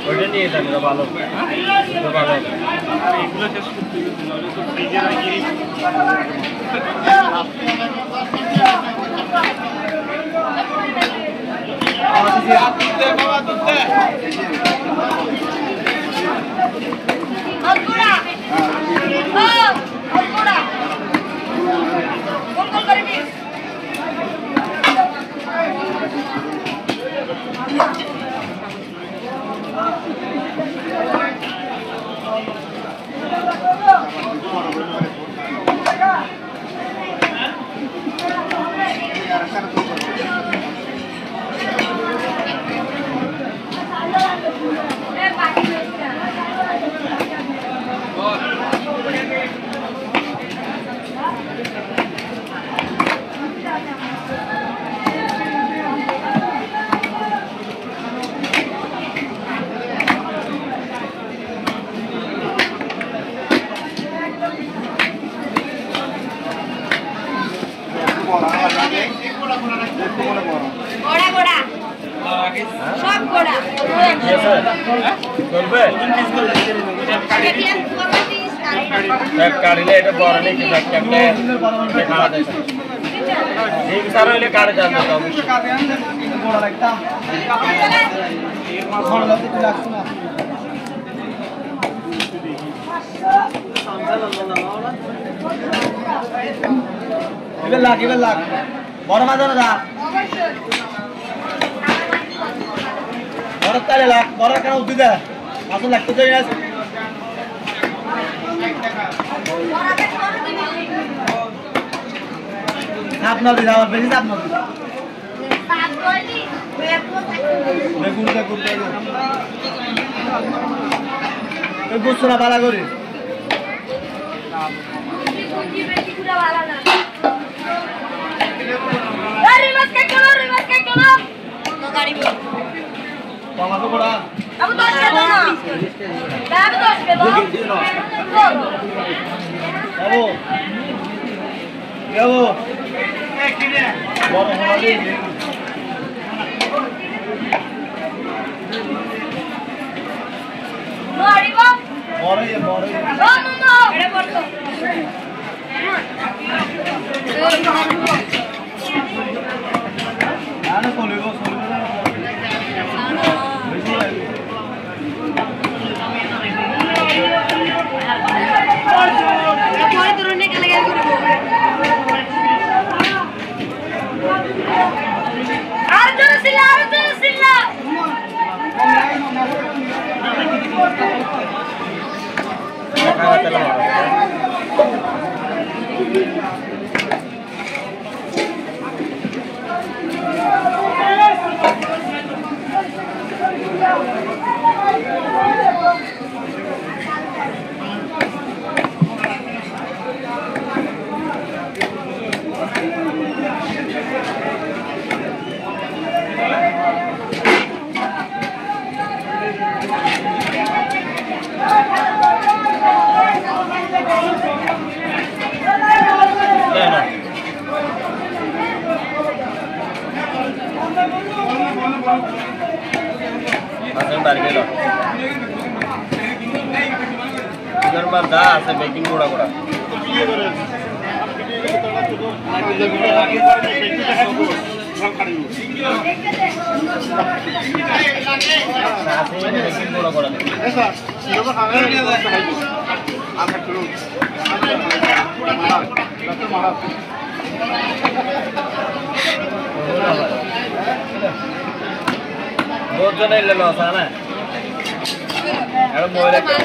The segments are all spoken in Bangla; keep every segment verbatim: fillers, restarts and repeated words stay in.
ওইটা নিয়ে যান, এটা ভালো, এটা ভালো। এগুলো শেষ করতে ফ্রিজের আগে কাটলে এটা বড় নেই, কাটলে খাওয়া যায় ঠিক সারা হইলে কাটে যাবে তো অবশ্যই। এবার লাগ এবার লাগ বড় মাছ না বড় তালে লাগ বড় কেন উঠি দেয় মাছ লাগতে চাই না। সাপ নদী যাওয়ার বেশি সাপ নদী বুঝছো না বালা করি টমাটো পড়া যাবো যাবো বড় হলালি বড় বড় না চলিব যা আছে বেকিং গোড়া গোড়া बहुत जन इल्ल लॉस है ना এখন মই রাখতে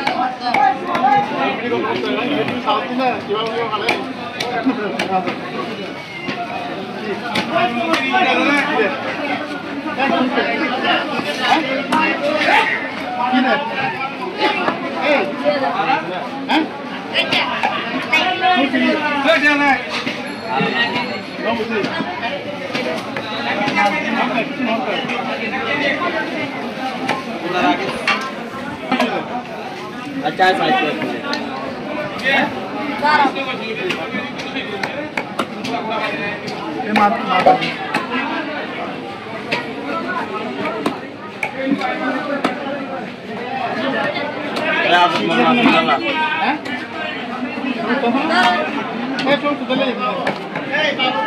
अच्छा साइज पे ये मात मात হ্যাঁ